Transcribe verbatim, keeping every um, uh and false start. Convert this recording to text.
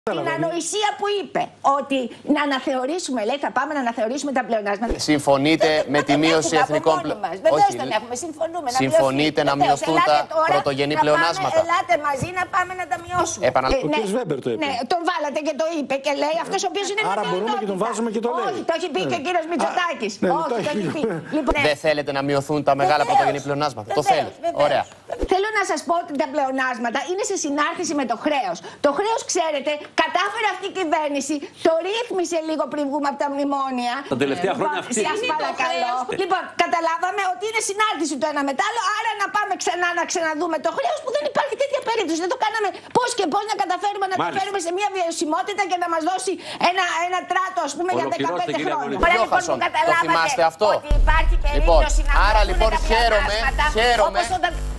Την ανοησία που είπε ότι να αναθεωρήσουμε, λέει, θα πάμε να αναθεωρήσουμε τα πλεονάσματα. Συμφωνείτε με τη μείωση εθνικών πλεονάσματων. Βεβαίως τον έχουμε, συμφωνούμε. Συμφωνείτε να, να μειωθούν τα πρωτογενή πλεονάσματα. Πάμε, ελάτε μαζί να πάμε να τα μειώσουμε. Επαναλαμβάνω. Ε, ναι, Βέμπερ το είπε. Ναι, τον βάλατε και το είπε και λέει αυτό ο οποίο είναι. Άρα μπορούμε και τον βάζουμε και το λέει. Όχι, το έχει πει και ο κύριο Μητσοτάκης. Όχι, το έχει πει. Δεν θέλετε να μειωθούν τα μεγάλα πρωτογενή πλεονάσματα. Το θέλετε. Ωραία. Θέλω να σας πω ότι τα πλεονάσματα είναι σε συνάρτηση με το χρέος. Το χρέος, ξέρετε, κατάφερε αυτή η κυβέρνηση, το ρύθμισε λίγο πριν βγούμε από τα μνημόνια. Τα τελευταία χρόνια αυξήθηκε. Σας παρακαλώ. Λοιπόν, καταλάβαμε ότι είναι συνάρτηση το ένα με το άλλο, άρα να πάμε ξανά να ξαναδούμε το χρέος που δεν υπάρχει τέτοια περίπτωση. Δεν το κάναμε πώς και πώς να καταφέρουμε να το φέρουμε σε μια βιωσιμότητα και να μας δώσει ένα, ένα τράτο, ας πούμε, για δεκαπέντε χρόνια. Ωραία, λοιπόν, που καταλάβατε ότι υπάρχει περίπτωση να άρα λοιπόν χαίρομαι, χαίρομαι.